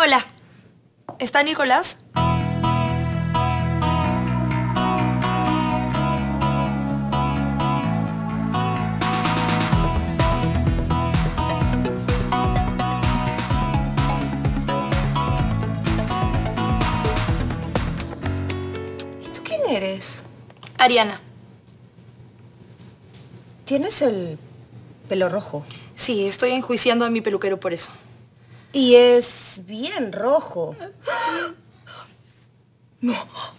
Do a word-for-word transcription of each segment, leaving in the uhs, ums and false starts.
Hola. ¿Está Nicolás? ¿Y tú quién eres? Ariana. Tienes el pelo rojo. Sí, estoy enjuiciando a mi peluquero por eso. Y es bien rojo. ¡No!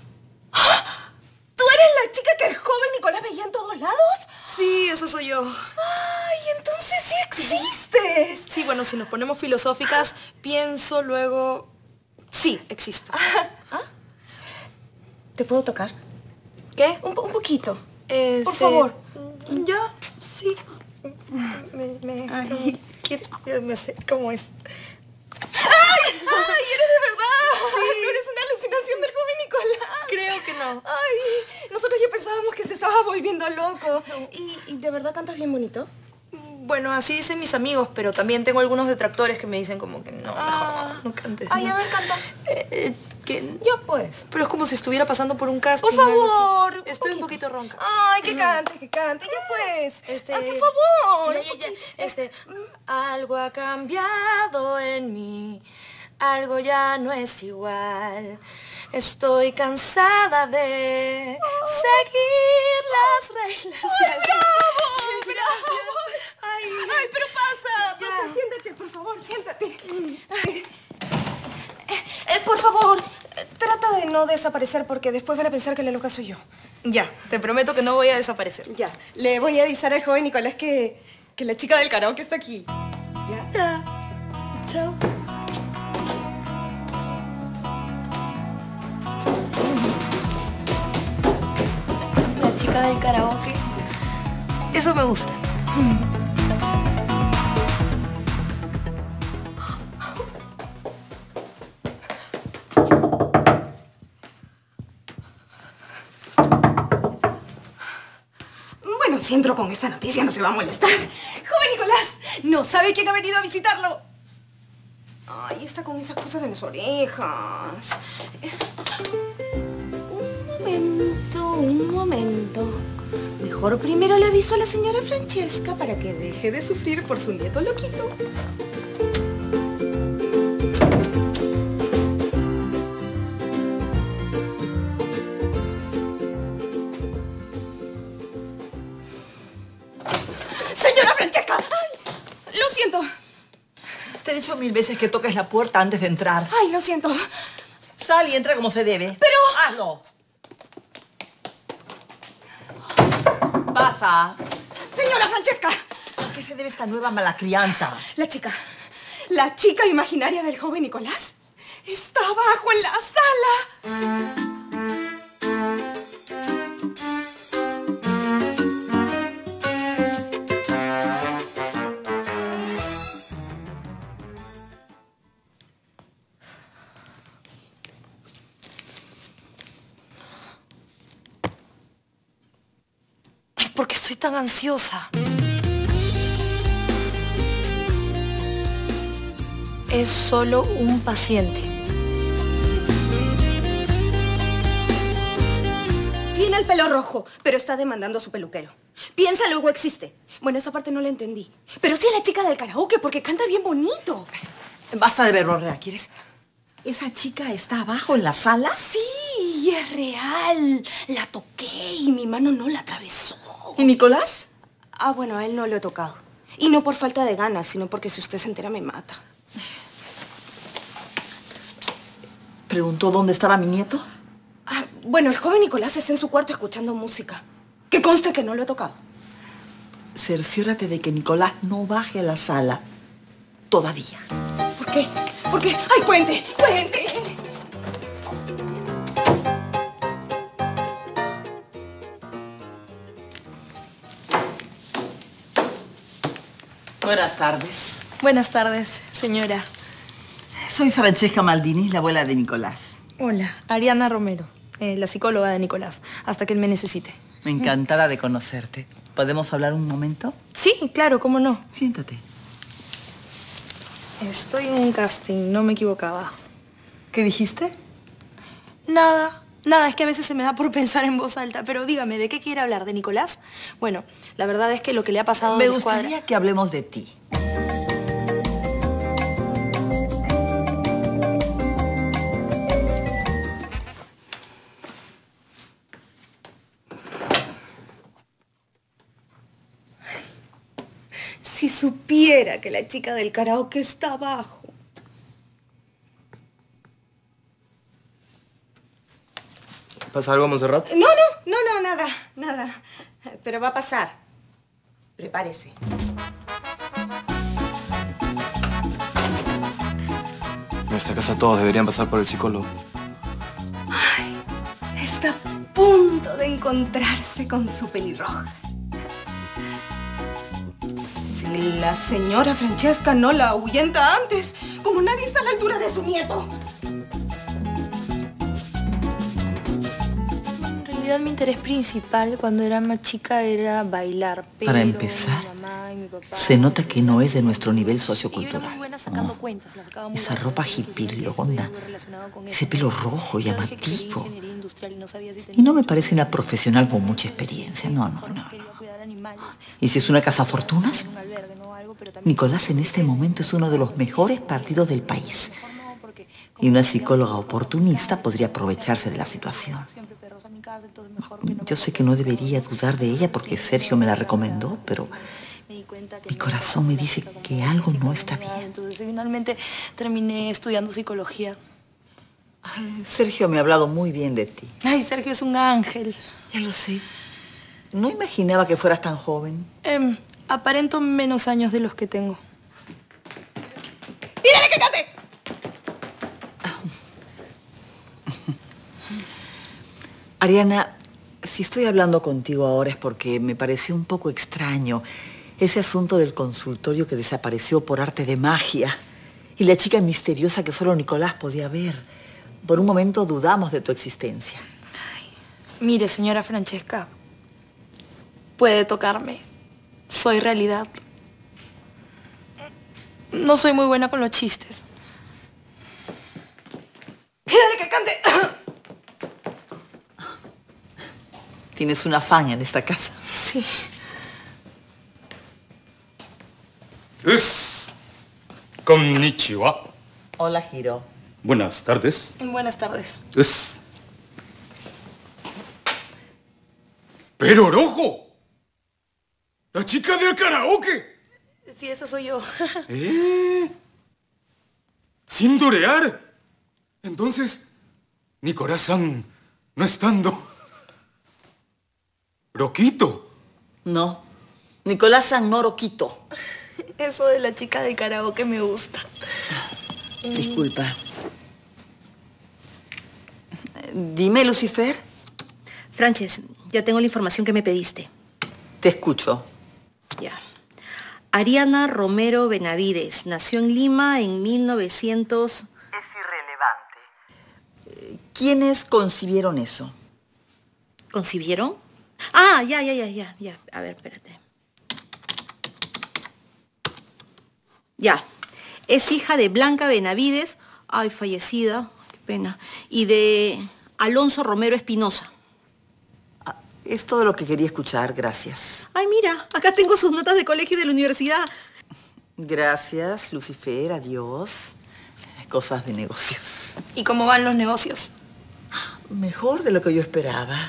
¿Tú eres la chica que el joven Nicolás veía en todos lados? Sí, esa soy yo. ¡Ay, entonces sí existes! Sí, bueno, si nos ponemos filosóficas, pienso, luego... Sí, existo. Ah, ¿ah? ¿Te puedo tocar? ¿Qué? Un, un poquito. Este... Por favor. Ya, sí. Me... me Ay. ¿Quiere? Me sé cómo es. ¡Ay! ¡Ay! ¿Eres de verdad? Sí. ¿No eres una alucinación del joven Nicolás? Creo que no. Ay, nosotros ya pensábamos que se estaba volviendo loco. ¿Y, y de verdad cantas bien bonito? Bueno, así dicen mis amigos, pero también tengo algunos detractores que me dicen como que no, Ah. mejor no, no cantes. Ay, no. a ver, canta. Eh, eh, que... Ya pues. Pero es como si estuviera pasando por un casting. Por favor. algo así. Estoy un poquito ronca. Ay, que cante, que cante. Ya pues. Este... Ay, por favor. Ya, ya, ya. Este... Algo ha cambiado en mí. Algo ya no es igual. Estoy cansada de oh. seguir las reglas. ¡Ay, bravo! ¡Bravo! Ay, Ay, pero pasa. Ya. Pasa, siéntate, por favor, siéntate. Ay. Eh, eh, por favor, eh, trata de no desaparecer porque después van a pensar que la loca soy yo. Ya, te prometo que no voy a desaparecer. Ya, le voy a avisar al joven Nicolás que, que la chica del karaoke está aquí. Ya. Ya. Chao. La chica del karaoke. Eso me gusta. Bueno, si entro con esta noticia no se va a molestar. Joven Nicolás, no sabe quién ha venido a visitarlo. Ay, está con esas cosas en las orejas. Un momento, un momento. Mejor primero le aviso a la señora Francesca para que deje de sufrir por su nieto loquito. ¡Señora Francesca! Ay, lo siento. Te he dicho mil veces que toques la puerta antes de entrar. Ay, lo siento. Sal y entra como se debe. Pero... ¡Hazlo! ¡Pasa! Señora Francesca. ¿A qué se debe esta nueva mala crianza? La chica, la chica imaginaria del joven Nicolás está abajo en la sala. ¿Por qué estoy tan ansiosa? Es solo un paciente. Tiene el pelo rojo, pero está demandando a su peluquero. Piensa, luego existe. Bueno, esa parte no la entendí. Pero sí es la chica del karaoke porque canta bien bonito. Basta de verborrea, ¿quieres? ¿Esa chica está abajo en la sala? Sí, es real. La toqué y mi mano no la atravesó. ¿Y Nicolás? Ah, bueno, a él no lo he tocado. Y no por falta de ganas, sino porque si usted se entera me mata. ¿Preguntó dónde estaba mi nieto? Ah, bueno, el joven Nicolás está en su cuarto escuchando música. Que conste que no lo he tocado. Cerciórate de que Nicolás no baje a la sala. Todavía. ¿Por qué? ¿Por qué? ¡Ay, cuente! ¡Cuente! Buenas tardes. Buenas tardes, señora. Soy Francesca Maldini, la abuela de Nicolás. Hola, Ariana Romero, eh, la psicóloga de Nicolás, hasta que él me necesite. Encantada de conocerte. ¿Podemos hablar un momento? Sí, claro, cómo no. Siéntate. Estoy en un casting, no me equivocaba. ¿Qué dijiste? Nada, nada, es que a veces se me da por pensar en voz alta. Pero dígame, ¿de qué quiere hablar? ¿De Nicolás? Bueno, la verdad es que lo que le ha pasado... Me de gustaría cuadra... que hablemos de ti. Si supiera que la chica del karaoke está abajo. ¿Pasa algo, Montserrat? No, no, no, no, nada, nada. Pero va a pasar. Prepárese. En esta casa todos deberían pasar por el psicólogo. Ay, está a punto de encontrarse con su pelirroja. Si la señora Francesca no la ahuyenta antes, como nadie está a la altura de su nieto. En realidad mi interés principal cuando era más chica era bailar, pero Para empezar, mi mamá y mi papá... se nota que no es de nuestro nivel Y yo era muy sociocultural. buena sacando No. cuentas, la sacaba muy Esa rápido, ropa porque decía que hipilonda, estudié algo relacionado con ese eso. pelo rojo, Yo dije que quería llamativo. ingeniería industrial y no sabía si tenía Y no me parece una profesional con mucha experiencia. No, no, no. quería cuidar animales. ¿Y si es una cazafortunas? En un albergue, ¿no? Algo, pero también... Nicolás en este momento es uno de los mejores partidos del país. Y una psicóloga oportunista podría aprovecharse de la situación. Yo sé que no debería dudar de ella porque Sergio me la recomendó, pero mi corazón me dice que algo no está bien. Entonces finalmente terminé estudiando psicología. Ay, Sergio me ha hablado muy bien de ti. Ay, Sergio es un ángel. Ya lo sé. No imaginaba que fueras tan joven. Eh, aparento menos años de los que tengo. ¡Pídele que cante! Ariana, si estoy hablando contigo ahora es porque me pareció un poco extraño ese asunto del consultorio que desapareció por arte de magia y la chica misteriosa que solo Nicolás podía ver. Por un momento dudamos de tu existencia. Ay, mire, señora Francesca, puede tocarme. Soy realidad. No soy muy buena con los chistes. ¡Pídele que cante! Tienes una faña en esta casa. Sí. Es. Konnichiwa. Hola, Hiro. Buenas tardes. Buenas tardes. Es. ¡Pero rojo! ¡La chica del karaoke! Sí, esa soy yo. ¿Eh? ¿Sin dorear? Entonces, Nicolás-san no estando. ¿Roquito? No. Nicolás San Quito. Eso de la chica del karaoke me gusta. Disculpa. Dime, Lucifer. Frances, ya tengo la información que me pediste. Te escucho. Ya. Ariana Romero Benavides nació en Lima en mil novecientos... Es irrelevante. ¿Quiénes concibieron eso? ¿Concibieron? Ah, ya, ya, ya, ya, ya. A ver, espérate. Ya. Es hija de Blanca Benavides, ay, fallecida, qué pena, y de Alonso Romero Espinosa. Ah, es todo lo que quería escuchar, gracias. Ay, mira, acá tengo sus notas de colegio y de la universidad. Gracias, Lucifer, adiós. Cosas de negocios. ¿Y cómo van los negocios? Mejor de lo que yo esperaba.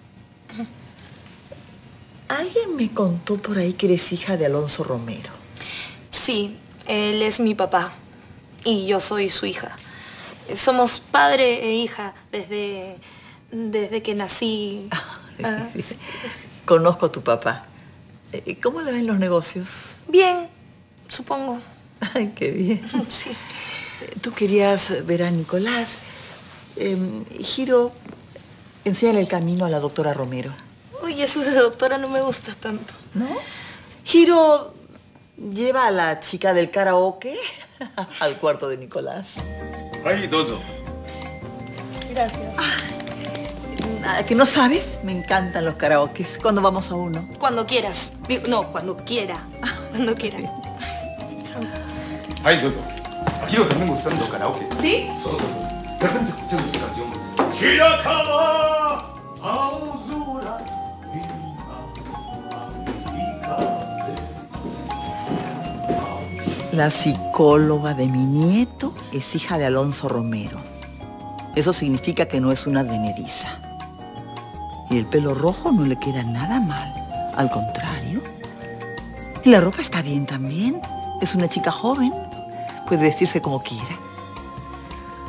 Alguien me contó por ahí que eres hija de Alonso Romero. Sí, él es mi papá y yo soy su hija. Somos padre e hija desde, desde que nací. Ah, sí, sí. Conozco a tu papá. ¿Cómo le ven los negocios? Bien, supongo. Ay, qué bien. Sí. Tú querías ver a Nicolás. Eh, Hiro, enséñale el camino a la doctora Romero. Uy, eso de doctora no me gusta tanto. ¿No? Hiro, lleva a la chica del karaoke al cuarto de Nicolás. Ay, dozo. Gracias. Ah, ¿que no sabes? Me encantan los karaokes. ¿Cuándo vamos a uno? Cuando quieras. Digo, no, cuando quiera. Cuando quiera. Chao. Ay, Dodo. Akiro también gustando karaoke. ¿Sí? So, so, so. De repente escuchando esa canción. Shirakawa, Aozura, La psicóloga de mi nieto es hija de Alonso Romero. Eso significa que no es una advenediza. Y el pelo rojo no le queda nada mal. Al contrario. Y la ropa está bien también. Es una chica joven. Puede vestirse como quiera.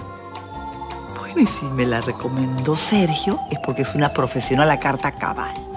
Bueno, y si me la recomendó Sergio, es porque es una profesional a carta cabal.